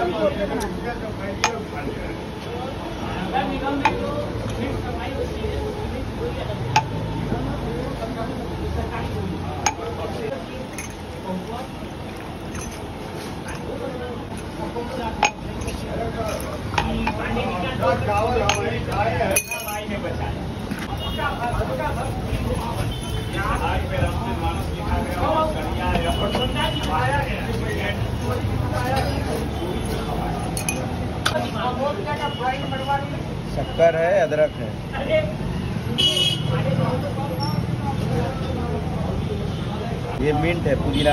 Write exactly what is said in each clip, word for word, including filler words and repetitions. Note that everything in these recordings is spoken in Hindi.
शक्कर है, अदरक है। ये मिंट है, पुदीना।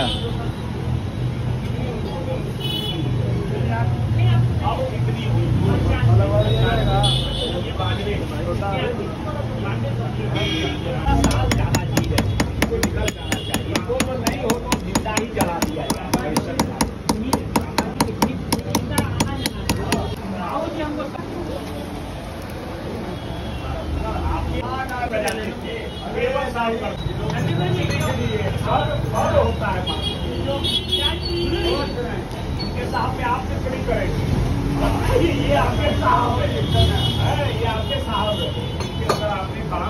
ये आपके साहब है, ये आपके साहब है। अगर आपने काम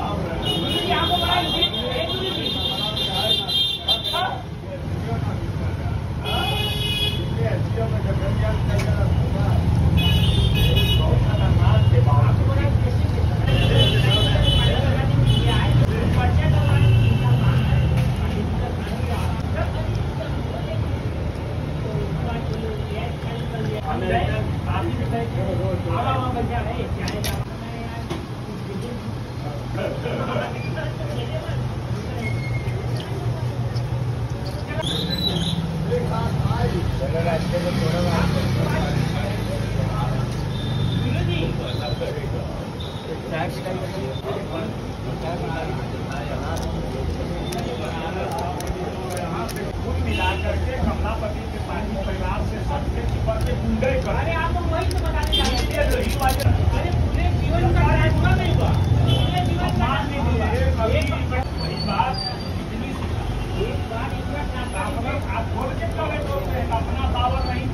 कुल मिलाकर के कमलापति के पानी परिवार से सबसे ऊपर से गुंडे कर। अरे आप लोग वही तो बताने जा रहे हैं। अरे पूरे जीवन का हुआ नहीं हुआ, पूरे जीवन का नहीं हुआ। एक बात इतनी एक बात इतना आप बोल के चले बोलते हैं अपना पावर नहीं